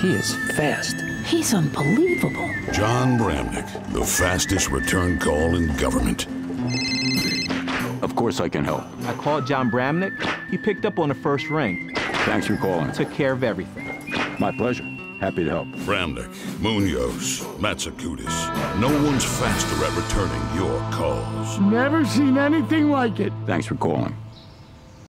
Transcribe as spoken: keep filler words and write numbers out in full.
He is fast. He's unbelievable. John Bramnick, the fastest return call in government. Of course I can help. I called John Bramnick. He picked up on the first ring. Thanks for calling. Took care of everything. My pleasure. Happy to help. Bramnick, Munoz, Matsakudis. No one's faster at returning your calls. Never seen anything like it. Thanks for calling.